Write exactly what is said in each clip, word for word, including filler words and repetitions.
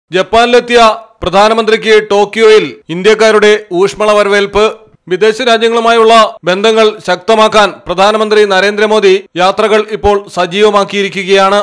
ജപ്പാനിലെത്തിയ പ്രധാനമന്ത്രിക്ക് ടോക്കിയോയിൽ ഇന്ത്യക്കാരുടെ ഊഷ്മള വരവേൽപ്പ്. വിദേശ രാജ്യങ്ങളുമായുള്ള ബന്ധങ്ങൾ ശക്തമാക്കാൻ പ്രധാനമന്ത്രി നരേന്ദ്രമോദി യാത്രകൾ ഇപ്പോൾ സജീവമാക്കിയിരിക്കുകയാണ്.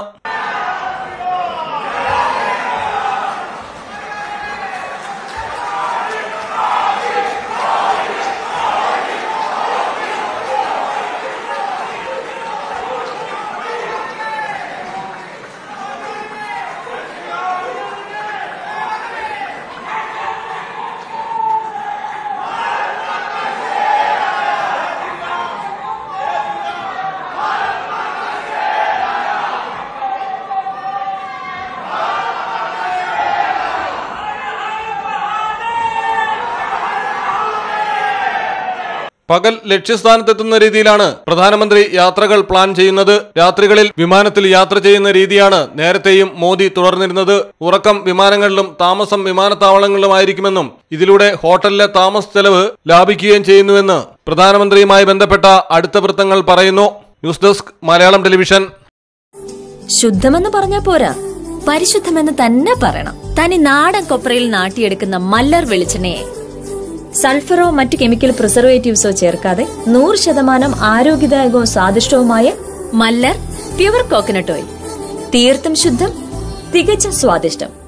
പകൽ ലക്ഷ്യസ്ഥാനത്തെത്തുന്ന രീതിയിലാണ് പ്രധാനമന്ത്രി യാത്രകൾ പ്ലാൻ ചെയ്യുന്നത്. രാത്രികളിൽ വിമാനത്തിൽ യാത്ര ചെയ്യുന്ന രീതിയാണ് നേരത്തെയും മോദി തുടർന്നിരുന്നത്. ഉറക്കം വിമാനങ്ങളിലും താമസം വിമാനത്താവളങ്ങളിലുമായിരിക്കുമെന്നും ഇതിലൂടെ ഹോട്ടലിലെ താമസ ചെലവ് ലാഭിക്കുകയും ചെയ്യുന്നുവെന്ന് പ്രധാനമന്ത്രിയുമായി ബന്ധപ്പെട്ട അടുത്ത വൃത്തങ്ങൾ പറയുന്നു. News desk Malayalam television. ശുദ്ധമെന്ന് പറഞ്ഞാ പോരാ, പരിശുദ്ധമെന്ന് തന്നെ പറയണം. തനി നാടൻ കൊപ്രയിൽ നാട്ടിയെടുക്കുന്ന മല്ലർ വെളിച്ചെണ്ണയെ സൾഫറോ മറ്റു കെമിക്കൽ പ്രിസർവേറ്റീവ്സോ ചേർക്കാതെ നൂറ് ശതമാനം ആരോഗ്യദായകവും സ്വാദിഷ്ടവുമായ മല്ലർ പ്യുവർ കോക്കനട്ട് ഓയിൽ. തീർത്തും ശുദ്ധം, തികച്ചും സ്വാദിഷ്ടം.